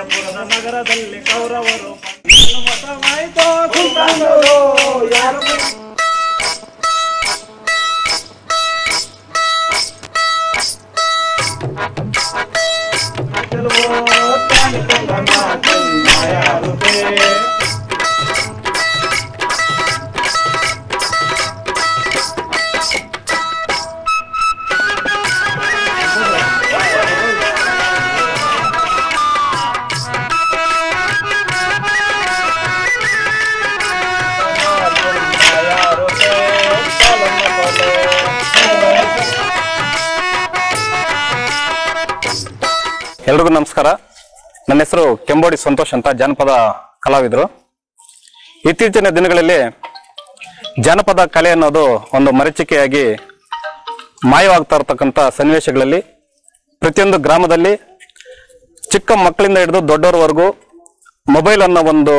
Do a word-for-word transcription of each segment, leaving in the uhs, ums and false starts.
ವಿಜಯಪುರದ ನಗರದಲ್ಲಿ ಕೌರವರು ಮತವಾಯಿತೋ ಸುಲ್ತಾನರು ಯಾರು ಎಲ್ರಿಗೂ ನಮಸ್ಕಾರ. ನನ್ನ ಹೆಸರು ಕೆಂಬೋಡಿ ಸಂತೋಷ್ ಅಂತ, ಜಾನಪದ ಕಲಾವಿದರು. ಇತ್ತೀಚಿನ ದಿನಗಳಲ್ಲಿ ಜಾನಪದ ಕಲೆ ಅನ್ನೋದು ಒಂದು ಮರೀಚಿಕೆಯಾಗಿ ಮಾಯವಾಗ್ತಾ ಇರತಕ್ಕಂಥ ಸನ್ನಿವೇಶಗಳಲ್ಲಿ ಪ್ರತಿಯೊಂದು ಗ್ರಾಮದಲ್ಲಿ ಚಿಕ್ಕ ಮಕ್ಕಳಿಂದ ಹಿಡಿದು ದೊಡ್ಡವರವರೆಗೂ ಮೊಬೈಲ್ ಅನ್ನೋ ಒಂದು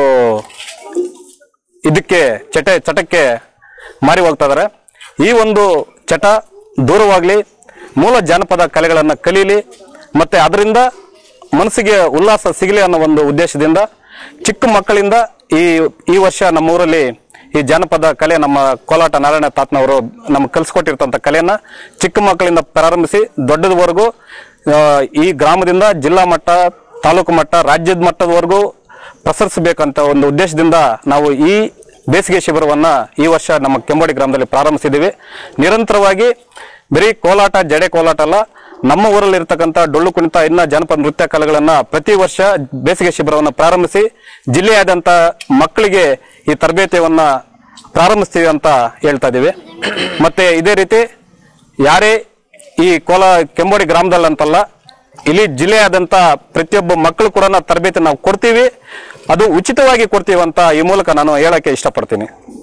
ಇದಕ್ಕೆ ಚಟ ಚಟಕ್ಕೆ ಮಾರಿ ಹೋಗ್ತಾ ಇದ್ದಾರೆ. ಈ ಒಂದು ಚಟ ದೂರವಾಗಲಿ, ಮೂಲ ಜಾನಪದ ಕಲೆಗಳನ್ನು ಕಲೀಲಿ ಮತ್ತೆ ಅದರಿಂದ ಮನಸ್ಸಿಗೆ ಉಲ್ಲಾಸ ಸಿಗಲಿ ಅನ್ನೋ ಒಂದು ಉದ್ದೇಶದಿಂದ ಚಿಕ್ಕ ಮಕ್ಕಳಿಂದ ಈ ಈ ವರ್ಷ ನಮ್ಮ ಊರಲ್ಲಿ ಈ ಜಾನಪದ ಕಲೆ ನಮ್ಮ ಕೋಲಾಟ ನಾರಾಯಣ ತಾತನವರು ನಮ್ಗೆ ಕಲಿಸ್ಕೊಟ್ಟಿರ್ತಂಥ ಕಲೆಯನ್ನ ಚಿಕ್ಕ ಮಕ್ಕಳಿಂದ ಪ್ರಾರಂಭಿಸಿ ದೊಡ್ಡದವರೆಗೂ ಈ ಗ್ರಾಮದಿಂದ ಜಿಲ್ಲಾ ಮಟ್ಟ, ತಾಲೂಕು ಮಟ್ಟ, ರಾಜ್ಯದ ಮಟ್ಟದವರೆಗೂ ಪ್ರಸರಿಸಬೇಕಂತ ಒಂದು ಉದ್ದೇಶದಿಂದ ನಾವು ಈ ಬೇಸಿಗೆ ಶಿಬಿರವನ್ನ ಈ ವರ್ಷ ನಮ್ಮ ಕೆಂಬೋಡಿ ಗ್ರಾಮದಲ್ಲಿ ಪ್ರಾರಂಭಿಸಿದ್ದೀವಿ. ನಿರಂತರವಾಗಿ ಬರೀ ಕೋಲಾಟ, ಜಡೆ ಕೋಲಾಟ ಅಲ್ಲ, ನಮ್ಮ ಊರಲ್ಲಿ ಇರ್ತಕ್ಕಂಥ ಡೊಳ್ಳು ಕುಣಿತ, ಇನ್ನ ಜಾನಪದ ನೃತ್ಯ ಕಲೆಗಳನ್ನ ಪ್ರತಿ ವರ್ಷ ಬೇಸಿಗೆ ಶಿಬಿರವನ್ನು ಪ್ರಾರಂಭಿಸಿ ಜಿಲ್ಲೆಯಾದ್ಯಂತ ಮಕ್ಕಳಿಗೆ ಈ ತರಬೇತಿಯನ್ನ ಪ್ರಾರಂಭಿಸ್ತೀವಿ ಅಂತ ಹೇಳ್ತಾ ಇದೀವಿ. ಮತ್ತೆ ಇದೇ ರೀತಿ ಯಾರೇ ಈ ಕೋಲಾ ಕೆಂಬೋಡಿ ಗ್ರಾಮದಲ್ಲಂತಲ್ಲ, ಇಲ್ಲಿ ಜಿಲ್ಲೆಯಾದ್ಯಂತ ಪ್ರತಿಯೊಬ್ಬ ಮಕ್ಕಳು ಕೂಡ ತರಬೇತಿ ನಾವು ಕೊಡ್ತೀವಿ, ಅದು ಉಚಿತವಾಗಿ ಕೊಡ್ತೀವಿ ಅಂತ ಈ ಮೂಲಕ ನಾನು ಹೇಳಕ್ಕೆ ಇಷ್ಟಪಡ್ತೀನಿ.